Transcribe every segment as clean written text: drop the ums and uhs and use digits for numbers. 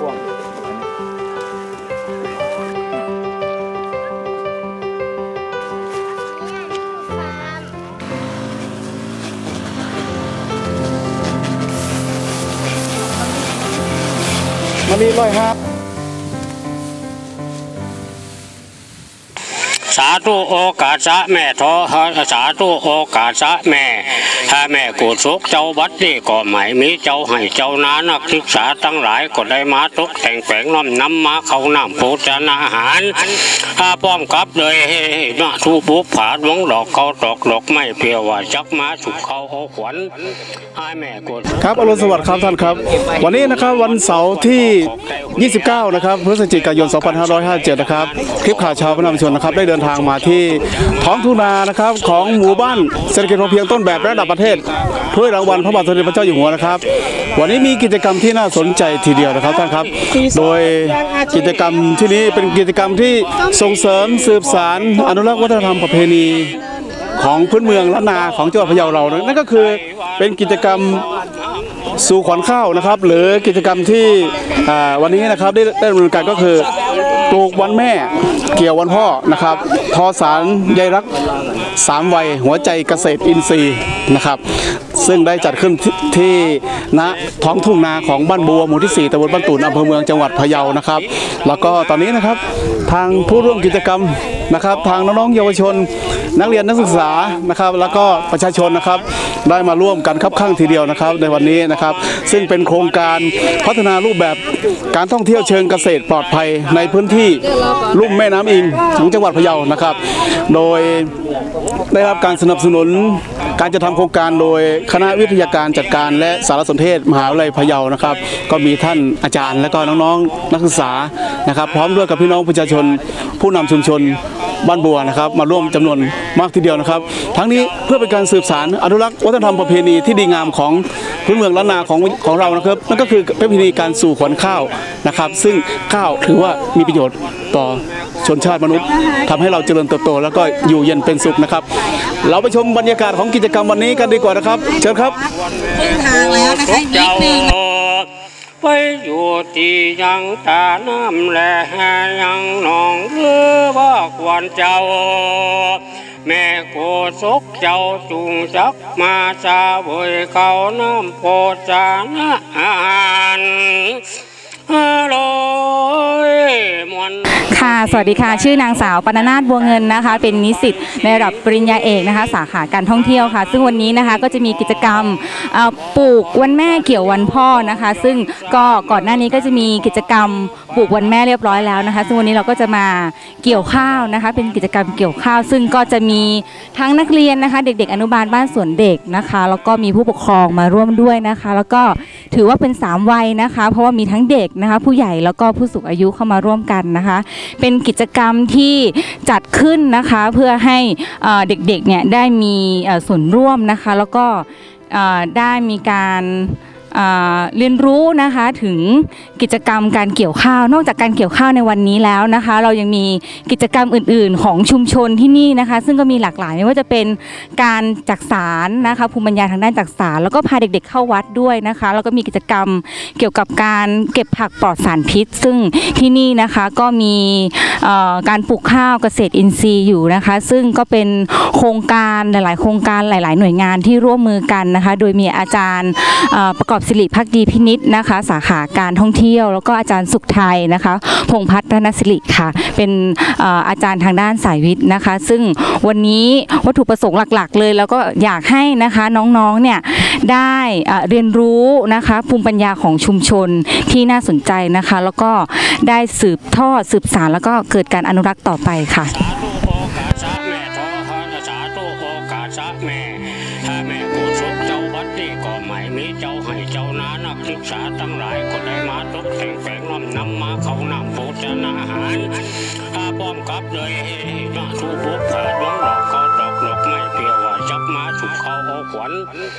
พวกมันมี105 สาธุโอกาสะแม่ทอสาธุโอกาสะแม่ถ้าแม่กูสุกเจ้าวัดนี่ก็หมายมีเจ้าให้เจ้านานักศึกษาทั้งหลายก็ได้มาตกแต่งแฝงน้ำมาเข้าน้ำโภชนาอาหารป้อมกับเลยมาทูบุกผาดวงดอกเขาตอกดอกไม่เพียวว่าจักมาสุกเขาเอาขวัญให้แม่กูครับอรุณสวัสดิ์ครับท่านครับวันนี้นะครับวันเสาร์ที่29นะครับพฤศจิกายน2557นะครับคลิปข่าวชาวพนักงานชนนะครับได้เดินทางมาที่ท้องทุ่งนานะครับของหมู่บ้านเศรษฐกิจพอเพียงต้นแบบระดับประเทศถ้วยรางวัลพระบาทสมเด็จพระเจ้าอยู่หัวนะครับวันนี้มีกิจกรรมที่น่าสนใจทีเดียวนะครับท่านครับโดยกิจกรรมที่นี้เป็นกิจกรรมที่ส่งเสริมสืบสานอนุรักษ์วัฒนธรรมประเพณีของพื้นเมืองล้านนาของจังหวัดพะเยาเรานั่นก็คือเป็นกิจกรรมสู่ขวัญข้าวนะครับหรือกิจกรรมที่วันนี้นะครับได้ดำเนินการก็คือปลูกวันแม่เกี่ยววันพ่อนะครับทอสารใยรัก3 วัยหัวใจเกษตรอินทรีย์นะครับซึ่งได้จัดขึ้นที่ณท้องทุ่งนาของบ้านบัวหมู่ที่4ตำบลบ้านตุ่นอำเภอเมืองจังหวัดพะเยานะครับแล้วก็ตอนนี้นะครับทางผู้ร่วมกิจกรรมนะครับทางน้องๆเยาวชนนักเรียนนักศึกษานะครับแล้วก็ประชาชนนะครับได้มาร่วมกันคับข้างทีเดียวนะครับในวันนี้นะครับซึ่งเป็นโครงการพัฒนารูปแบบการท่องเที่ยวเชิงเกษตรปลอดภัยในพื้นที่ลุ่มแม่น้ำอิงของจังหวัดพะเยานะครับโดยได้รับการสนับสนุนการจะทำโครงการโดยคณะวิทยาการจัดการและสารสนเทศมหาวิทยาลัยพะเยานะครับก็มีท่านอาจารย์และก็น้องๆนักศึกษานะครับพร้อมด้วยกับพี่น้องประชาชนผู้นำชุมชนบ้านบัวนะครับมาร่วมจำนวนมากทีเดียวนะครับทั้งนี้เพื่อเป็นการสืบสานอนุรักษ์วัฒนธรรมประเพณีที่ดีงามของพื้นเมืองล้านนาของเรานะครับนั่นก็คือประเพณีการสู่ขวัญข้าวนะครับซึ่งข้าวถือว่ามีประโยชน์ต่อชนชาติมนุษย์ทำให้เราเจริญเติบโตแล้วก็อยู่เย็นเป็นสุขนะครับเราไปชมบรรยากาศของกิจกรรมวันนี้กันดีกว่านะครับเชิญครับครึ่งทางแล้วนะคะนิดนึงไปอยู่ที่ยังตาน้ำแลยังหนองเรือว่าควันเจ้าแม่โกศกเจ้าจุงจักมาซาเวยเขาน้ำโพจานะอาหารค่ะสวัสดีค่ะชื่อนางสาวปนนาถบัวเงินนะคะเป็นนิสิตในระดับปริญญาเอกนะคะสาขาการท่องเที่ยวค่ะซึ่งวันนี้นะคะก็จะมีกิจกรรมปลูกวันแม่เกี่ยววันพ่อนะคะซึ่งก็ก่อนหน้านี้ก็จะมีกิจกรรมปลูกวันแม่เรียบร้อยแล้วนะคะซึ่งวันนี้เราก็จะมาเกี่ยวข้าวนะคะเป็นกิจกรรมเกี่ยวข้าวซึ่งก็จะมีทั้งนักเรียนนะคะเด็กๆอนุบาลบ้านสวนเด็กนะคะแล้วก็มีผู้ปกครองมาร่วมด้วยนะคะแล้วก็ถือว่าเป็น3 วัยนะคะเพราะว่ามีทั้งเด็กนะคะผู้ใหญ่แล้วก็ผู้สูงอายุเข้ามาร่วมกันนะคะเป็นกิจกรรมที่จัดขึ้นนะคะเพื่อให้เด็กๆเนี่ยได้มีส่วนร่วมนะคะแล้วก็ได้มีการเรียนรู้นะคะถึงกิจกรรมการเกี่ยวข้าวนอกจากการเกี่ยวข้าวในวันนี้แล้วนะคะเรายังมีกิจกรรมอื่นๆของชุมชนที่นี่นะคะซึ่งก็มีหลากหลายไม่ว่าจะเป็นการจักสารนะคะภูมิปัญญาทางด้านจักสารแล้วก็พาเด็กๆเข้าวัดด้วยนะคะแล้วก็มีกิจกรรมเกี่ยวกับการเก็บผักปลอดสารพิษซึ่งที่นี่นะคะก็มีการปลูกข้าวเกษตรอินทรีย์อยู่นะคะซึ่งก็เป็นโครงการหลายๆโครงการหลายๆหน่วยงานที่ร่วมมือกันนะคะโดยมีอาจารย์ประกอบศิริภักดีพินิจนะคะสาขาการท่องเที่ยวแล้วก็อาจารย์สุขไทยนะคะพงษ์พัฒนศิริค่ะเป็นอาจารย์ทางด้านสายวิทย์นะคะซึ่งวันนี้วัตถุประสงค์หลักๆเลยแล้วก็อยากให้นะคะน้องๆเนี่ยได้เรียนรู้นะคะภูมิปัญญาของชุมชนที่น่าสนใจนะคะแล้วก็ได้สืบทอดสืบสานแล้วก็เกิดการอนุรักษ์ต่อไปค่ะศึกษาทั้งหลายก็ได้มาตกแต่งแฝงน้ำมาเขาน้ำโภชนาอาหารป้อมกับเลยมาทูบุกผาดวงดอกเขาตอกดอกไม่เพียวว่าจักมาถูกเขาเอาขวัญให้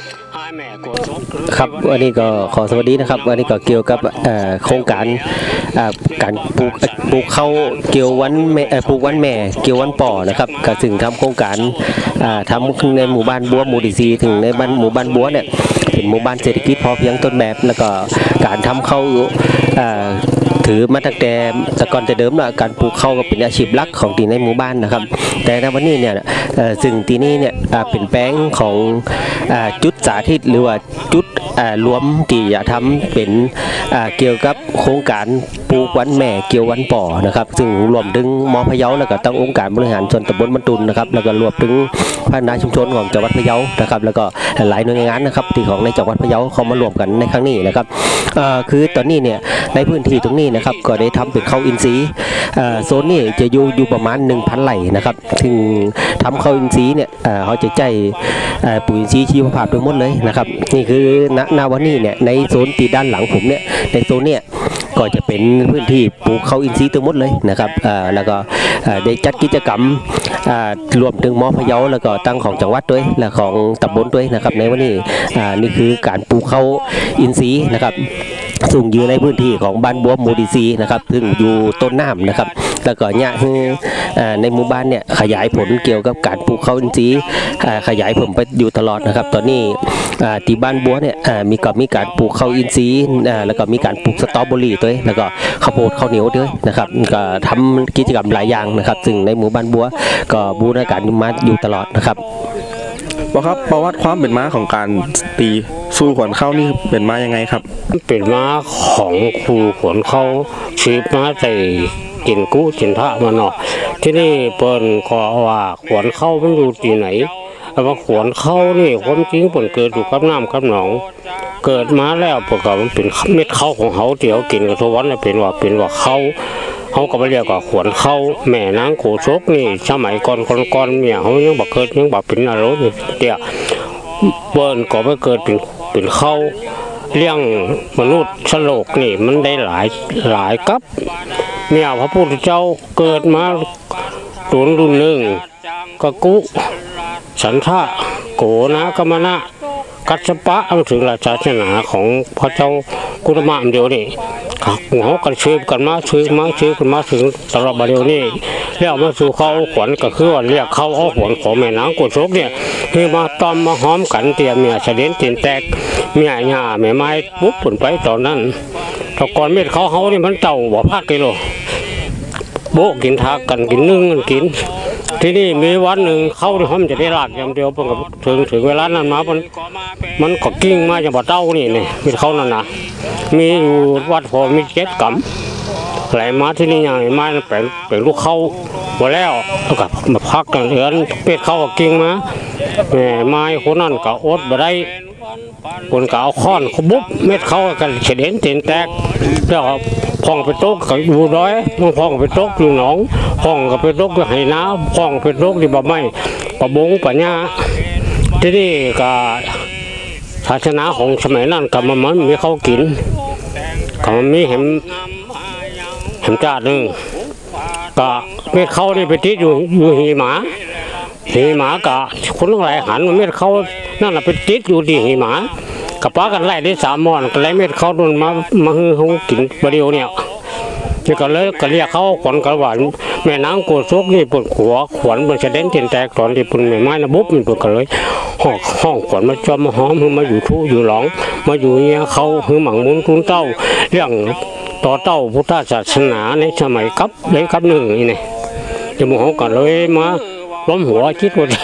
ครับวันนี้ก็ขอสวัสดีนะครับวันนี้ก็เกี่ยวกับโครงการการปลูกข้าวเกี่ยววันแม่ปลูกวันแม่เกี่ยววันป่อนะครับก็ถึงทำโครงการทำในหมู่บ้านบัวหมู่ที่ 4ถึงในหมู่บ้านบัวเนี่ยเป็นหมู่บ้านเศรษฐกิจพอเพียงต้นแบบแล้วก็การทำข้าวถือมาตั้งแต่ก่อนแต่เดิมแล้วการปลูกข้าวก็เป็นอาชีพหลักของที่ในหมู่บ้านนะครับแต่ในวันนี้เนี่ยซึ่งที่นี่เนี่ยเป็นแปลงของจุดสาธิตหรือว่าจุดรวมที่จะทำเป็นเกี่ยวกับโครงการปลูกวันแม่เกี่ยววันป่อนะครับซึ่งรวมถึงม.พะเยาแล้วก็ตั้งองค์การบริหารส่วนตำบลมันตุนนะครับแล้วก็รวมถึงพัฒนาชุมชนของจังหวัดพะเยานะครับแล้วก็หลายหน่วยงานนะครับที่ของในจังหวัดพะเยาเข้ามารวมกันในครั้งนี้นะครับคือตอนนี้เนี่ยในพื้นที่ตรงนี้นะครับก็ได้ทำเป็นข้าวอินทรีย์โซนนี้จะอยู่ประมาณ 1,000 ไร่นะครับถึงทำข้าวอินทรีย์เนี่ยเขาจะใจปุ๋ยอินทรีย์ชีวภาพทั้งหมดเลยนะครับนี่คือณวันนี้เนี่ยในโซนที่ด้านหลังผมเนี่ยในโซนเนี่ยก็จะเป็นพื้นที่ปลูกข้าวอินทรีย์ทั้งหมดเลยนะครับแล้วก็ได้จัดกิจกรรมรวมถึงม.พะเยาแล้วก็ตั้งของจังหวัดด้วยและของตำบลด้วยนะครับในวันนี้นี่คือการปลูกข้าวอินทรีย์นะครับซึ่งอยู่ในพื้นที่ของบ้านบัวหมู่ที่ 4นะครับซึ่งอยู่ต้นน้ำนะครับแล้วก็เนี่ยในหมู่บ้านเนี่ยขยายผลเกี่ยวกับการปลูกข้าวอินทรีย์ขยายผลไปอยู่ตลอดนะครับตอนนี้ที่บ้านบัวเนี่ยมีการปลูกข้าวอินทรีย์แล้วก็มีการปลูกสตรอเบอรี่ด้วยแล้วก็ข้าวโพดข้าวเหนียวด้วยนะครับก็ทำกิจกรรมหลายอย่างนะครับซึ่งในหมู่บ้านบัวก็บูรณาการมาอยู่ตลอดนะครับว่าครับประวัติความเป็นมาของการตีสู้ขวัญเข้านี่เป็นมายังไงครับเป็นมาของครูขวนเขาชีพมาแต่กินกู้กินท่ามาเนาะที่นี่เปิ้นก็ว่าขวนเข้ามันอยู่ที่ไหนว่าขวนเข้านี่ความจริงเปิ้นเกิดอยู่กับน้ำกับหนองเกิดมาแล้วปกติมันเป็นเม็ดข้าวของเขาเดี๋ยวกินกับทุกวันเป็นว่าเขาก็ไม่เรียกว่าขวนเข้าแม่นางโขชกนี่สมัยก่อนเมียเขายังบอกเกิดยังบอกเป็นอะไรนี่เดี๋ยวเปิ้นก็ไม่เกิดเป็นเข้าเลี้ยงมนุษย์สโลกนี่มันได้หลายกับเมียพระพุทธเจ้าเกิดมารุ่นหนึ่งก็กุสันทะโกนะกมนะกัสปะถึงราชาศาสนาของพระเจ้ากุฎมะเดียวนี่เขากันชื่อกันมาชื่อกันมาถึงตลอดมาเดียวนี่แล้วมาสู่เขาขวัญก็คือว่าเรียกเขาเอาขวัญของแม่นางกุศลเนี่ยคือมาตอมมาหอมกันเตรียมเมียเสด็จเตียนแตกเมียหญ้าแม่ไม้ปุ๊บผลไปตอนนั้นตะกอนเม็ดเขานี่มันเต่าบ่พากิโลโบกินทากันกินนึ่งกันกินที่นี่มีวันหนึ่งเข้าที่ห้องจะได้หลักอย่างเดียวเพิ่งถึงเวลานั้นมามันก็กิ้งมาจากบ่อเต้านี่มีเขานั่นนะมีอยู่วัดพอมี7 กำไหลมาที่นี่อย่างไม้เป็นลูกเข้าหมดแล้วกับมาพักกันเหลือเป็ดเข้าก็กิ้งมาแม่ไม้คนนั้นก็อดบ่ได้คนก็เอาค้อนเขาบุบเม็ดเข้ากันเฉดเห็นเต็นแตกแล้วพองไปตกกับอยู่ร้อยพองไปตกอยู่หนองพองก็ไปตกอยู่ไหน้ำพองไปตกที่บ่ไม้ปะบงปะหญ้าที่นี่ก็ศาสนาของสมัยนั้นก็มันมีเขากินก็มันมีเห็นจ้าหนึ่งก็เม็ดเข้านี่ไปติดอยู่หีหมาก็คนทั้งหลายหันเม็ดเข้านั่นแหละไปติดอยู่ที่หีหมากับป้ากันไล่ได้3 มอนก็ไล่เม็ดเข้าโดนมาฮือเขากินประเดี๋ยวเนี่ยนี่ก็เลยก็เรียกเขาขวัญกระหวานแม่นางโกศกนี่ปวดหัวขวัญมันจะเด่นเตียนแตกตอนที่ปุ่นไม้นะบุ๊บมันปวดกันเลยห้องขวัญมาจอมมาหอมมาอยู่ทู่อยู่หลงมาอยู่เนี่ยเขาหือหมังมุนทุนเต้าเรื่องต่อเต้าพุทธศาสนาในสมัยกับหนึ่งนี่จะมองกันเลยมาล้มหัวคิดว่า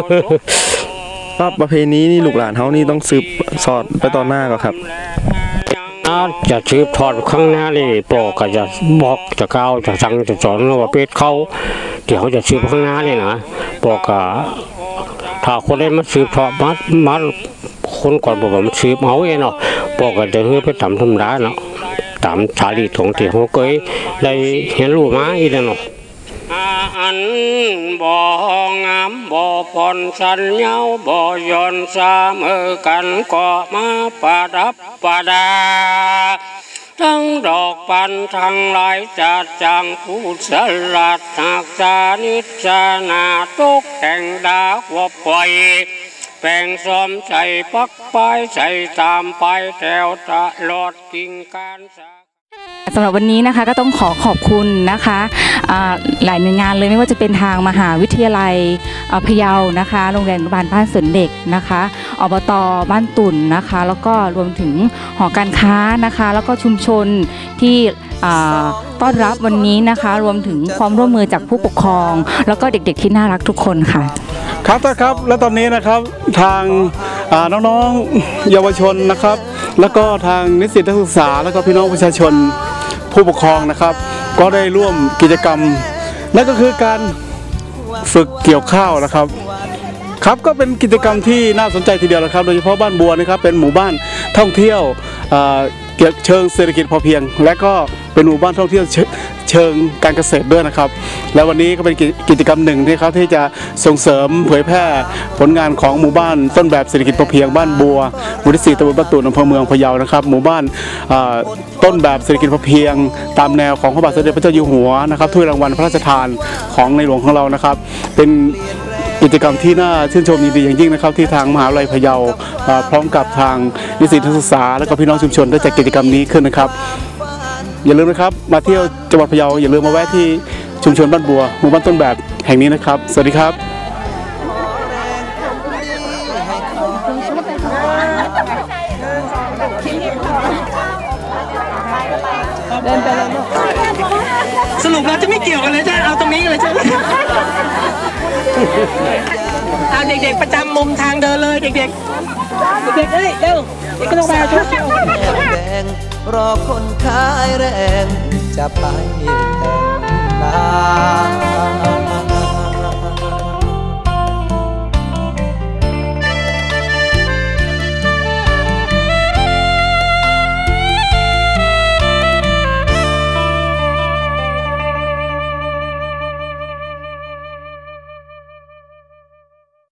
ประเพณีนี่ลูกหลานเขานี่ต้องสืบสอดไปตอนหน้าก็ครับจะสืบทอดข้างหน้าเลยปอกก็จะบอกจะก้าวจะสั่งจะสอนว่าเป็ดเขาเดี๋ยวเขาจะสืบข้างหน้าเลยนะปอกก็ถ้าคนได้มาสืบทอดมาคนก่อนบอกว่ามันสืบเอาเองเนาะปอกก็จะเฮ้ยไปทำธรรมดาเนาะตามชาลีของที่เขาเคยได้เห็นรู้มาอีกแล้วเนาะอันบ่งามบ่พรสัญญาบ่ย้อนสามกันก็มาประดับประดาทั้งดอกปันทั้งหลายจัดจังผู้สลัดหักษานิจนาตกแต่งดาวปล่อยแปลงซ้อมใส่ปักปลายใส่ตามไปแถวตลอดกิ่งการสาสำหรับวันนี้นะคะก็ต้องขอบคุณนะคะหลายหน่วยงานเลยไม่ว่าจะเป็นทางมหาวิทยาลัยพะเยานะคะโรงเรียนอนุบาลบ้านสวนเด็กนะคะอบต.บ้านตุ่นนะคะแล้วก็รวมถึงหอการค้านะคะแล้วก็ชุมชนที่ต้อนรับวันนี้นะคะรวมถึงความร่วมมือจากผู้ปกครอง แล้วก็เด็กๆที่น่ารักทุกคนค่ะครับครับและตอนนี้นะครับทางน้องๆเยาวชนนะครับแล้วก็ทางนิสิตนักศึกษาแล้วก็พี่น้องประชาชนผู้ปกครองนะครับก็ได้ร่วมกิจกรรมนั่นก็คือการฝึกเกี่ยวข้าวนะครับครับก็เป็นกิจกรรมที่น่าสนใจทีเดียวนะครับโดยเฉพาะบ้านบัวนะครับเป็นหมู่บ้านท่องเที่ยวเชิงเศรษฐกิจพอเพียงและก็เป็นหมู่บ้านท่องเที่ยวเชิงการเกษตรด้วยนะครับและวันนี้ก็เป็นกิจกรรมหนึ่งที่เขาที่จะส่งเสริมเผยแพร่ผลงานของหมู่บ้านต้นแบบเศรษฐกิจพอเพียงบ้านบัวหมู่ที่ 4ตำบลบ้านตุ่นอำเภอเมืองพะเยานะครับหมู่บ้านต้นแบบเศรษฐกิจพอเพียงตามแนวของพระบาทสมเด็จพระเจ้าอยู่หัวนะครับถ้วยรางวัลพระราชทานของในหลวงของเรานะครับเป็นกิจกรรมที่น่าชื่นชมยินดีอย่างยิ่งนะครับที่ทางมหาวิทยาลัยพะเยาพร้อมกับทางนิสิตนักศึกษาและก็พี่น้องชุมชนได้จัดกิจกรรมนี้ขึ้นนะครับอย่าลืมนะครับมาเที่ยวจังหวัดพะเยาอย่าลืมมาแวะที่ชุมชนบ้านบัวหมู่บ้านต้นแบบแห่งนี้นะครับสวัสดีครับสรุปเราจะไม่เกี่ยวกันเลยใช่เอาตรงนี้เลยใช่ไหมเอาเด็กๆประจำมุมทางเดินเลยเด็กๆเด็กๆเอ้ยเร็วเด็กก็ต้องไปช่วยแดงรอคนขายแรงจะไปแต่งนา